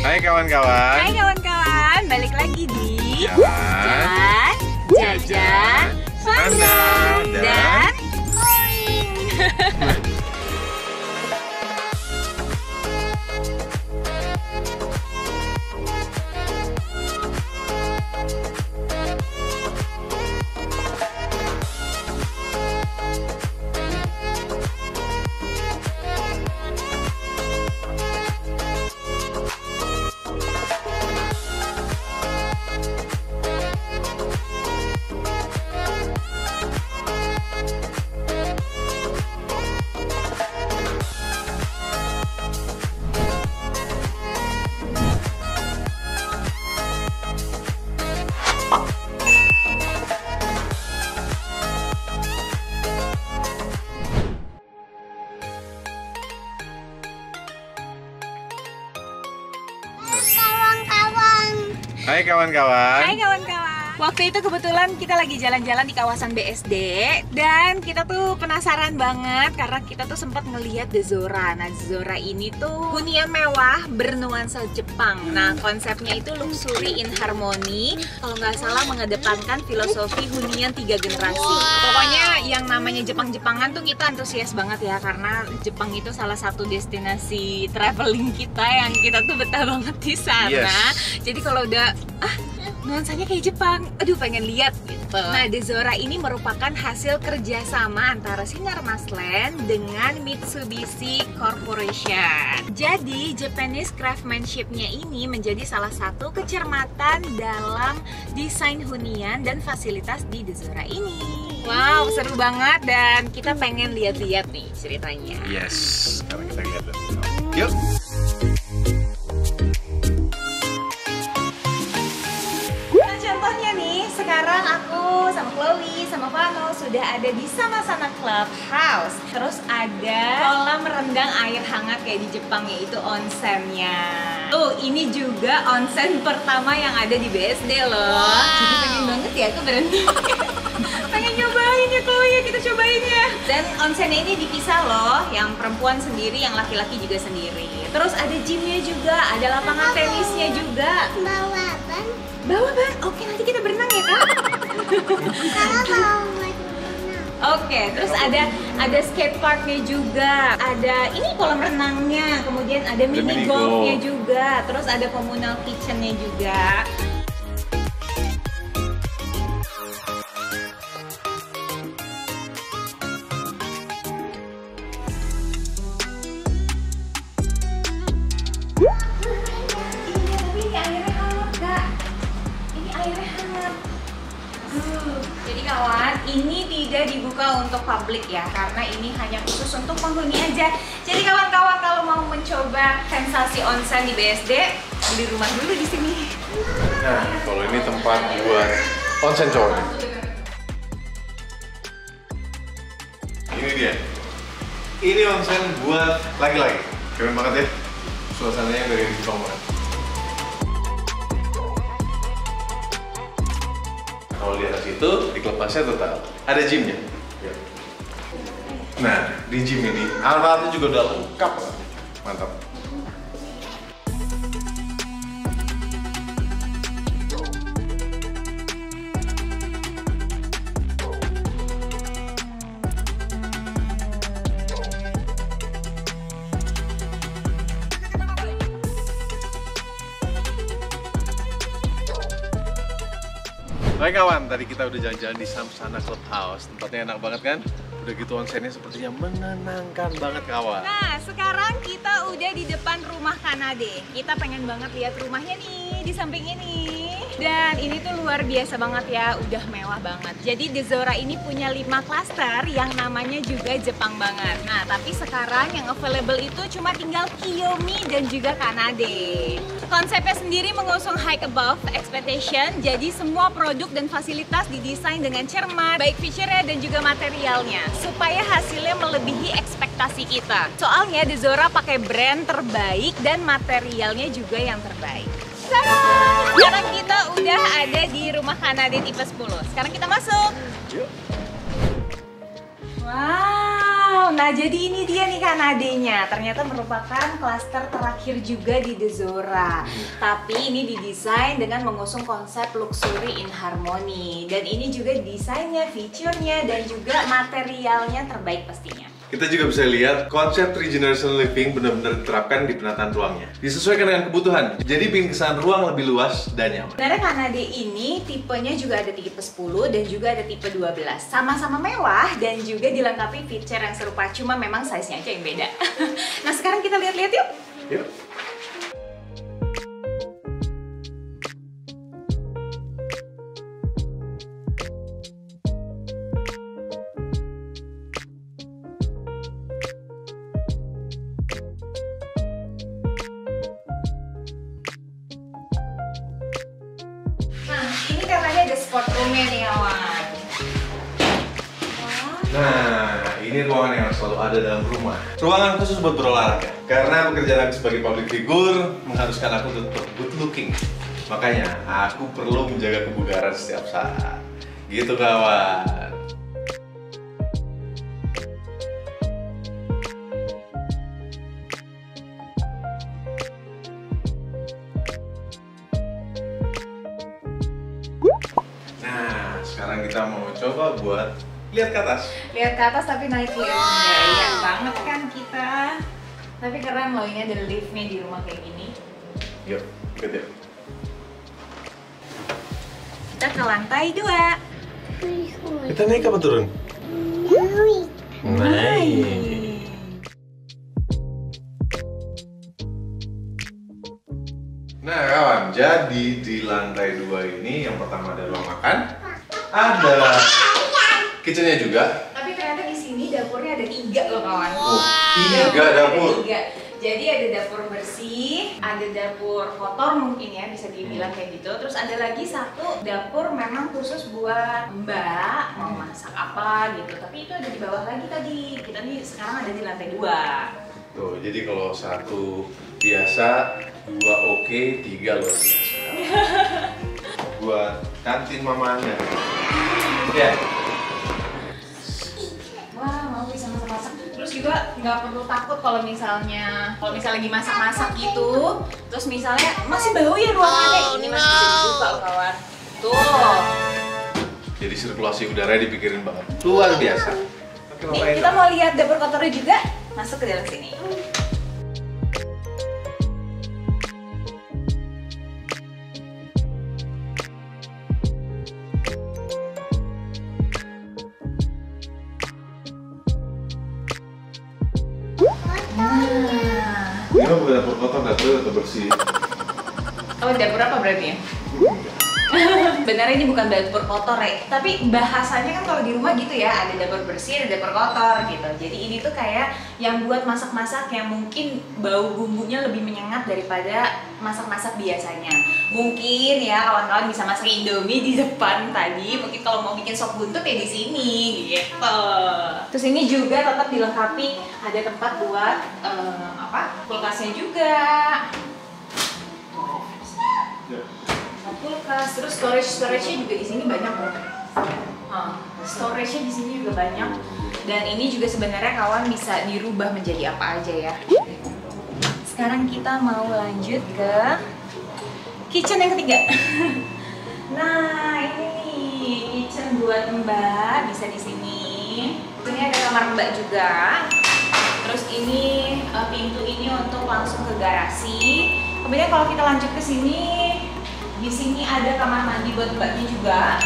Hai kawan-kawan. Hai kawan-kawan, balik lagi di Jalan, Jajan, Pandang, dan Oing. Hai kawan-kawan. Hai kawan-kawan. Waktu itu kebetulan kita lagi jalan-jalan di kawasan BSD dan kita tuh penasaran banget karena kita tuh sempat ngelihat The Zora. Nah, The Zora ini tuh hunian mewah bernuansa Jepang. Nah, konsepnya itu luxury in harmony. Kalau nggak salah mengedepankan filosofi hunian 3 generasi. Pokoknya yang namanya Jepang-Jepangan tuh kita antusias banget ya karena Jepang itu salah satu destinasi traveling kita yang kita tuh betah banget di sana. Yes. Jadi kalau udah nuansanya kayak Jepang, aduh pengen lihat gitu. Nah, The Zora ini merupakan hasil kerjasama antara Sinarmas Land dengan Mitsubishi Corporation. Jadi, Japanese craftsmanship-nya ini menjadi salah satu kecermatan dalam desain hunian dan fasilitas di The Zora ini. Wow, seru banget dan kita pengen lihat-lihat nih ceritanya. Yes, sekarang kita lihat dulu. Yuk. Sekarang aku sama Chloe sama Vano sudah ada di Sama-Sana Clubhouse. Terus ada kolam rendang air hangat kayak di Jepang, yaitu onsennya. Tuh, ini juga onsen pertama yang ada di BSD loh. Jadi pengen banget ya aku berhenti. Pengen nyobain ya Chloe, ya kita cobain ya. Dan onsennya ini dipisah loh, yang perempuan sendiri, yang laki-laki juga sendiri. Terus ada gymnya juga, ada lapangan tenisnya juga. Bawa ban? Oke, nanti kita berenang ya kak? Oke, terus ada skateparknya juga, ada ini kolam renangnya, kemudian ada mini golfnya juga, terus ada communal kitchennya juga. Jadi kawan, ini tidak dibuka untuk publik ya, karena ini hanya khusus untuk penghuni aja. Jadi kawan-kawan kalau mau mencoba sensasi onsen di BSD, beli rumah dulu di sini. Nah, kalau ini tempat buat onsen cowok. Ini dia. Ini onsen buat laki-laki. Keren banget ya. Suasananya dari Jepang banget. Kalau di atas itu, di kelepasnya total. Ada gymnya. Nah, di gym ini, alat-alatnya juga udah lengkap. Mantap. Hai kawan, tadi kita udah jalan-jalan di Sama-Sana Clubhouse. Tempatnya enak banget kan? Udah gitu onsennya sepertinya menenangkan banget kawan. Nah, sekarang kita udah di depan rumah Kanade. Kita pengen banget lihat rumahnya nih di samping ini. Dan ini tuh luar biasa banget ya, udah mewah banget. Jadi The Zora ini punya 5 klaster yang namanya juga Jepang banget. Nah, tapi sekarang yang available itu cuma tinggal Kiyomi dan juga Kanade. Konsepnya sendiri mengusung high above expectation, jadi semua produk dan fasilitas didesain dengan cermat, baik feature-nya dan juga materialnya, supaya hasilnya melebihi ekspektasi kita. Soalnya The Zora pakai brand terbaik dan materialnya juga yang terbaik. Sekarang kita udah ada di rumah Kanade tipe 10. Sekarang kita masuk. Wow, Wow, nah jadi ini dia nih Kanade-nya. Ternyata merupakan klaster terakhir juga di The Zora. Tapi ini didesain dengan mengusung konsep luxury in harmony. Dan ini juga desainnya, fiturnya, dan juga materialnya terbaik pastinya. Kita juga bisa lihat konsep 3 generation living benar-benar diterapkan di penataan ruangnya. Disesuaikan dengan kebutuhan, jadi bikin kesan ruang lebih luas dan nyaman. Sebenarnya Kanade ini tipenya juga ada tipe 10 dan juga ada tipe 12. Sama-sama mewah dan juga dilengkapi feature yang serupa, cuma memang size-nya aja yang beda. Nah sekarang kita lihat-lihat yuk. Yuk. Ini katanya ada sport room-nya nih kawan. Nah, ini ruangan yang selalu ada dalam rumah. Ruangan khusus buat berolahraga. Karena pekerjaan aku sebagai public figure mengharuskan aku tetap good looking. Makanya aku perlu menjaga kebugaran setiap saat. Gitu kawan. Nah, sekarang kita mau coba buat lihat ke atas. Lihat ke atas tapi naik lift. Gaya banget kan kita. Tapi keren loh, ini ada liftnya di rumah kayak gini. Yuk, ikut yuk. Kita ke lantai 2. Kita naik apa turun? Naik. Nah kawan, jadi di lantai 2 ini yang pertama ada ruang makan, ada kitchennya juga. Tapi ternyata di sini dapurnya ada 3 loh kawan. Oh, 3 dapur. Ada 3. Jadi ada dapur bersih, ada dapur kotor mungkin ya bisa dibilang kayak gitu. Terus ada lagi satu dapur memang khusus buat Mbak mau masak apa gitu. Tapi itu ada di bawah lagi tadi. Kita nih sekarang ada di lantai 2. Tuh, jadi kalau 1 biasa, 2 oke, 3 luar biasa. Buat kantin mamanya. Ya. Wah, mau bisa masak-masak. Terus juga nggak perlu takut kalau misalnya lagi masak-masak gitu. Terus misalnya masih bau ya ruangannya, ini masih bisa dibuka loh kawan. Tuh. Jadi sirkulasi udara dipikirin banget. Luar biasa. Oke, Nih, kita mau lihat dapur kotornya juga. Masuk ke dalam sini. Ini mah bukan dapur kotor, dapur bersih. Oh, dapur apa berarti ya? Sebenarnya ini bukan dapur kotor ya, tapi bahasanya kan kalau di rumah gitu ya, ada dapur bersih, ada dapur kotor gitu. Jadi ini tuh kayak yang buat masak-masak yang mungkin bau bumbunya lebih menyengat daripada masak-masak biasanya. Mungkin ya kawan-kawan bisa masak Indomie di depan tadi, mungkin kalau mau bikin sop buntut ya di sini gitu. Terus ini juga tetap dilengkapi ada tempat buat kulkasnya juga. Kulkas, terus storage-nya juga di sini banyak loh. Storage-nya di sini juga banyak. Dan ini juga sebenarnya kawan bisa dirubah menjadi apa aja ya. Sekarang kita mau lanjut ke kitchen yang ketiga. Nah, ini nih kitchen buat Mbak, bisa di sini. Ini ada kamar Mbak juga. Terus ini pintu ini untuk langsung ke garasi. Kemudian kalau kita lanjut ke sini, di sini ada kamar mandi buat Mbaknya juga.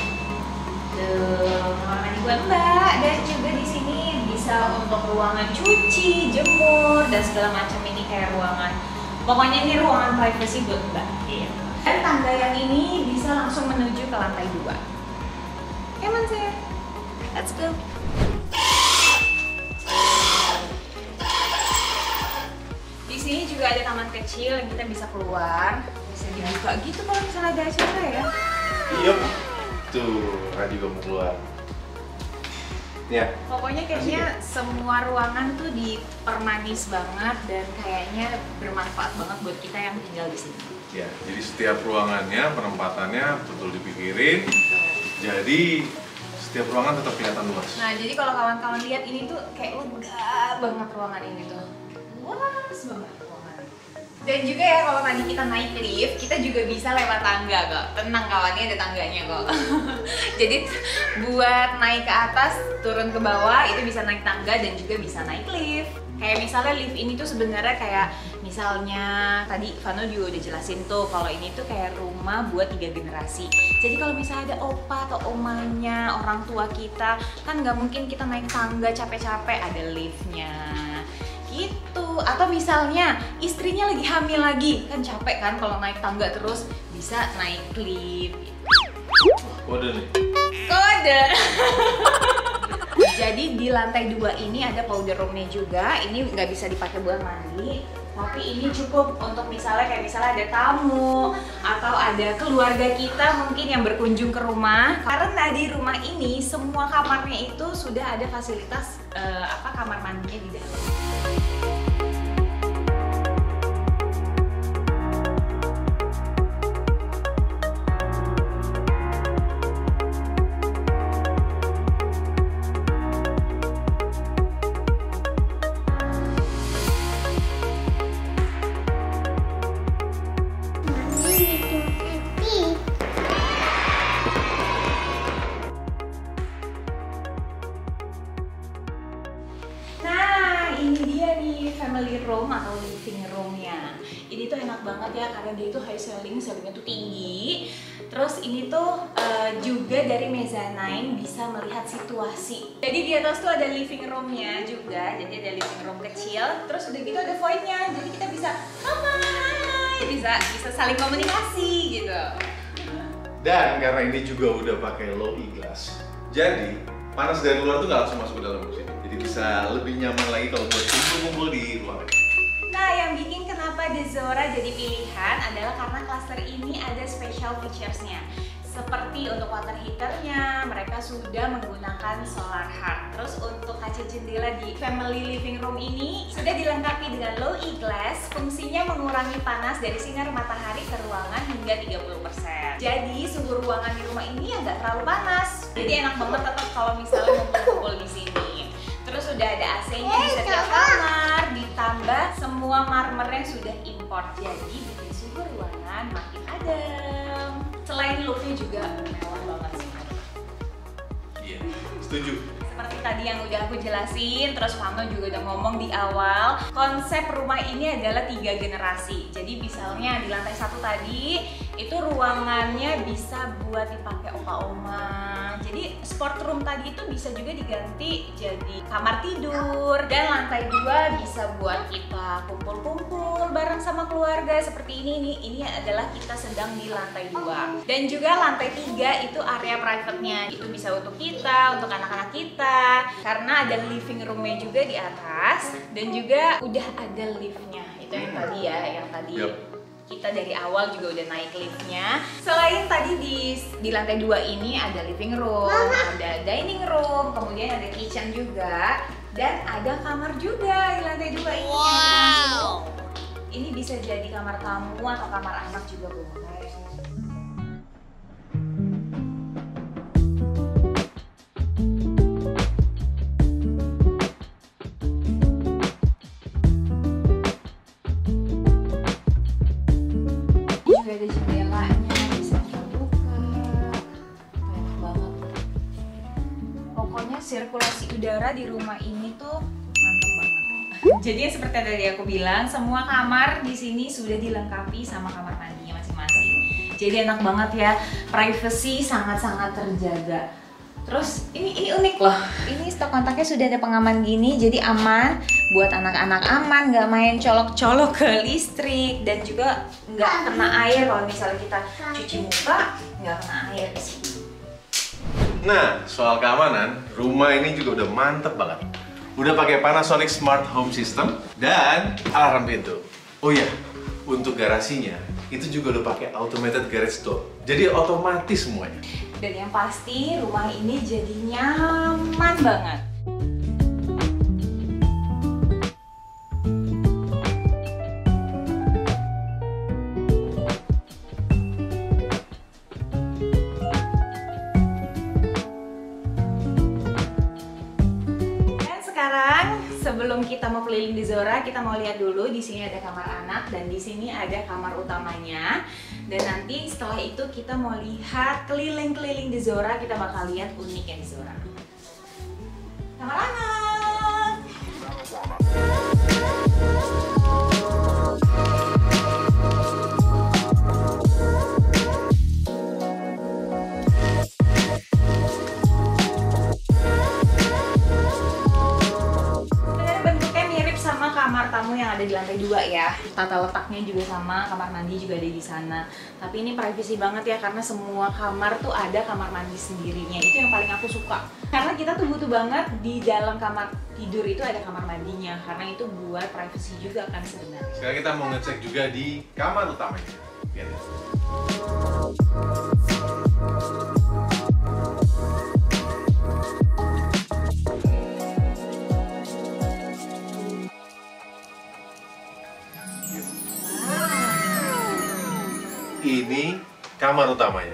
Tuh, kamar mandi buat Mbak, dan juga di sini bisa untuk ruangan cuci, jemur, dan segala macam. Ini kayak ruangan. Pokoknya ini ruangan privacy buat Mbak. Gitu. Dan tangga yang ini bisa langsung menuju ke lantai 2. Come on, sayang. Let's go. Di sini juga ada taman kecil yang kita bisa keluar. Bisa dibuka gitu kalau misalnya ada acara ya. Iya. Tuh, Ra juga mau keluar. Ya. Pokoknya kayaknya semua ruangan tuh dipermanis banget dan kayaknya bermanfaat banget buat kita yang tinggal di sini. Ya, jadi setiap ruangannya, penempatannya betul dipikirin. Jadi setiap ruangan tetap kelihatan luas. Nah, jadi kalau kawan-kawan lihat ini tuh kayak lega banget ruangan ini tuh. Luas banget ruangan. Dan juga ya kalau tadi kita naik lift, kita juga bisa lewat tangga kok. Tenang kawan, ini ada tangganya kok. Jadi buat naik ke atas, turun ke bawah itu bisa naik tangga dan juga bisa naik lift. Kayak misalnya lift ini tuh sebenarnya kayak misalnya tadi Vano juga udah jelasin tuh kalau ini tuh kayak rumah buat 3 generasi. Jadi kalau misalnya ada opa atau omanya, orang tua kita, kan nggak mungkin kita naik tangga capek-capek, ada liftnya gitu. Atau misalnya istrinya lagi hamil lagi, kan capek kan kalau naik tangga terus, bisa naik lift. Kode nih. Kode. Jadi di lantai 2 ini ada powder roomnya juga. Ini nggak bisa dipakai buat mandi, tapi ini cukup untuk misalnya kayak misalnya ada tamu atau ada keluarga kita mungkin yang berkunjung ke rumah. Karena di rumah ini semua kamarnya itu sudah ada fasilitas kamar mandinya di dalam. Family room atau living roomnya. Ini tuh enak banget ya karena dia itu high ceilingnya tuh tinggi. Terus ini tuh juga dari mezzanine bisa melihat situasi. Jadi di atas tuh ada living roomnya juga. Jadi ada living room kecil. Terus udah gitu ada void-nya. Jadi kita bisa mama, bisa saling komunikasi gitu. Dan karena ini juga udah pakai low E glass, jadi panas dari luar tuh nggak langsung masuk ke dalam sini. Jadi bisa lebih nyaman lagi kalau buat kumpul-kumpul di ruangan. Nah, yang bikin kenapa Dezora jadi pilihan adalah karena cluster ini ada special features-nya. Seperti untuk water heater-nya, mereka sudah menggunakan solar heart. Terus untuk kaca jendela di family living room ini sudah dilengkapi dengan low E glass, fungsinya mengurangi panas dari sinar matahari ke ruangan hingga 30%. Jadi suhu ruangan di rumah ini ya nggak terlalu panas. Jadi enak banget tetap kalau misalnya ngumpul-ngumpul di sini. Terus sudah ada AC-nya di setiap kamar, ditambah semua marmernya sudah import, jadi bikin suhu ruangan makin adem. Selain look-nya juga mewah banget sih. Iya, setuju. Seperti tadi yang udah aku jelasin, terus Vano juga udah ngomong di awal, konsep rumah ini adalah 3 generasi. Jadi misalnya di lantai 1 tadi, itu ruangannya bisa buat dipakai opa-oma. Jadi sport room tadi itu bisa juga diganti jadi kamar tidur. Dan lantai 2 bisa buat kita kumpul-kumpul bareng sama keluarga seperti ini nih. Ini adalah kita sedang di lantai 2. Dan juga lantai 3 itu area private-nya. Itu bisa untuk kita, untuk anak-anak kita. Karena ada living room-nya juga di atas. Dan juga udah ada lift-nya. Itu yang tadi ya, yang tadi. Yep. Kita dari awal juga udah naik liftnya. Selain tadi di lantai 2 ini ada living room, ada dining room, kemudian ada kitchen juga, dan ada kamar juga di lantai 2 ini. Wow. Ini bisa jadi kamar tamu atau kamar anak juga boleh. Ada jendelanya, bisa kita buka, enak banget. Pokoknya sirkulasi udara di rumah ini tuh mantap banget. Jadi seperti tadi aku bilang, semua kamar di sini sudah dilengkapi sama kamar mandinya masing-masing. Jadi enak banget ya, privacy sangat-sangat terjaga. Terus ini unik loh, ini stok kontaknya sudah ada pengaman gini, jadi aman buat anak-anak, aman, nggak main colok-colok ke listrik, dan juga nggak kena air kalau misalnya kita cuci muka, nggak kena air di sini. Nah, soal keamanan, rumah ini juga udah mantep banget. Udah pakai Panasonic Smart Home System dan alarm pintu. Oh iya, untuk garasinya itu juga udah pakai automated garage door. Jadi otomatis semuanya. Dan yang pasti rumah ini jadi nyaman banget. keliling di Zora, kita mau lihat dulu. Di sini ada kamar anak dan di sini ada kamar utamanya. Dan nanti setelah itu kita mau lihat keliling-keliling di Zora, kita bakal lihat uniknya di Zora. Kamar anak. Kamar tamu yang ada di lantai 2 ya. Tata letaknya juga sama, kamar mandi juga ada di sana. Tapi ini privacy banget ya, karena semua kamar tuh ada kamar mandi sendirinya. Itu yang paling aku suka. Karena kita tuh butuh banget di dalam kamar tidur itu ada kamar mandinya, karena itu buat privacy juga kan sebenarnya. Sekarang kita mau ngecek juga di kamar utamanya. Lihat ya. Ini kamar utamanya.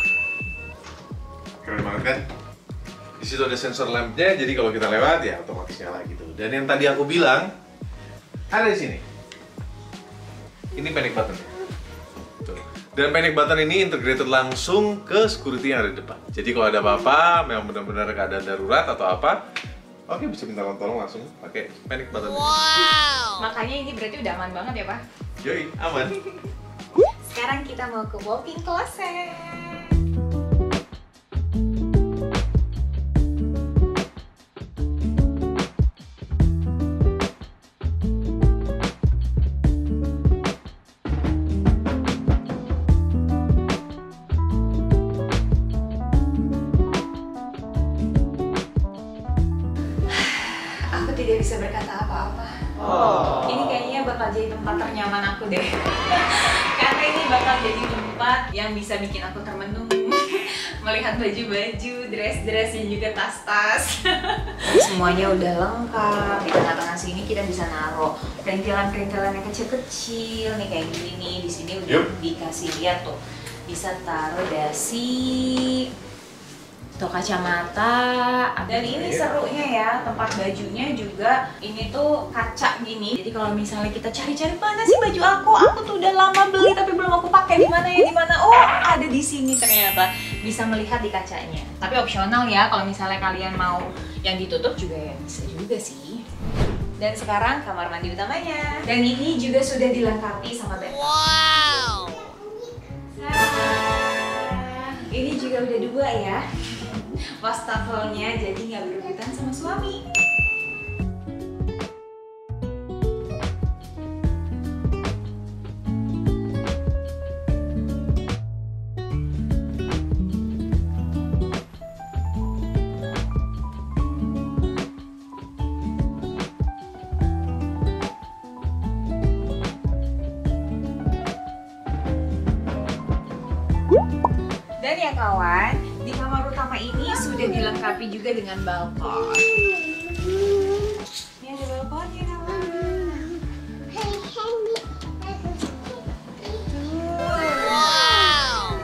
Keren banget kan? Di situ ada sensor lampnya, jadi kalau kita lewat ya otomatis nyala gitu. Dan yang tadi aku bilang ada di sini. Ini panic button. Tuh. Dan panic button ini integrated langsung ke security yang ada di depan. Jadi kalau ada apa-apa, memang benar-benar keadaan darurat atau apa, oke bisa minta tolong langsung pakai panic button. Wow. Makanya ini berarti udah aman banget ya, Pak? Yoi, aman. Sekarang kita mau ke walk-in closet. Aku tidak bisa berkata apa-apa. Ini kayaknya bakal jadi tempat ternyaman aku deh. Karena ini bakal jadi tempat yang bisa bikin aku termenung. Melihat baju-baju, dress-dress dan juga tas-tas. Semuanya udah lengkap. Di tengah-tengah sini kita bisa naruh perintilan-perintilan yang kecil-kecil nih kayak gini nih. Di sini udah dikasih lihat tuh. Bisa taruh dasi, tuh kacamata. Dan ini serunya ya, tempat bajunya juga ini tuh kaca gini. Jadi kalau misalnya kita cari-cari mana sih baju aku tuh udah lama beli tapi belum aku pakai, di mana ya, di mana? Oh, ada di sini ternyata. Bisa melihat di kacanya. Tapi opsional ya, kalau misalnya kalian mau yang ditutup juga ya bisa juga sih. Dan sekarang kamar mandi utamanya. Dan ini juga sudah dilengkapi sama bathtub. Wow. Ini juga udah 2 ya. Wastafelnya jadi nggak berebutan sama suami. Dan ya kawan, di kamar utama ini sudah dilengkapi juga dengan balkon. Ini ada balkonnya kawan. Wow.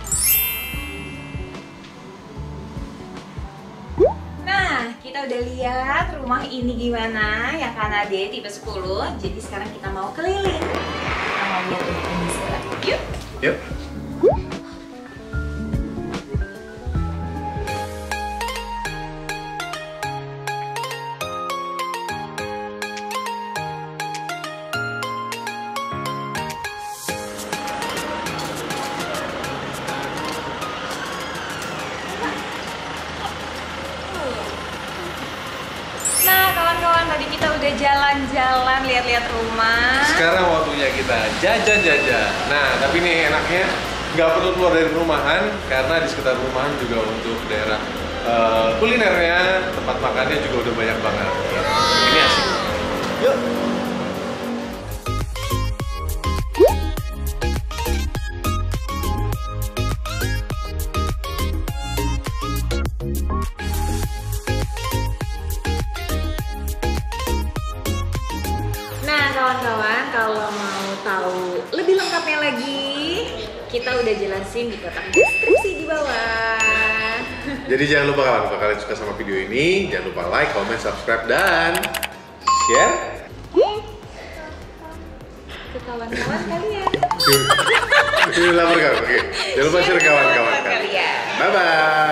Nah, kita udah lihat rumah ini gimana, yang Kanade tipe 10. Jadi sekarang kita mau keliling. Kita mau lihat ini sekarang. Yuk. Yuk. Tadi kita udah jalan-jalan, lihat-lihat rumah. Sekarang waktunya kita jajan-jajan. Nah, tapi nih enaknya nggak perlu keluar dari perumahan, karena di sekitar perumahan juga untuk daerah kulinernya, tempat makannya juga udah banyak banget. Ini asik. Yuk. Kawan-kawan, kalau mau tahu lebih lengkapnya lagi, kita udah jelasin di kotak deskripsi di bawah. Jadi jangan lupa, kalau kalian suka sama video ini, jangan lupa like, comment, subscribe, dan share. kawan-kawan kalian. Ini lapor kan? Oke. Jangan lupa share kawan-kawan kalian. Kalian. Bye bye.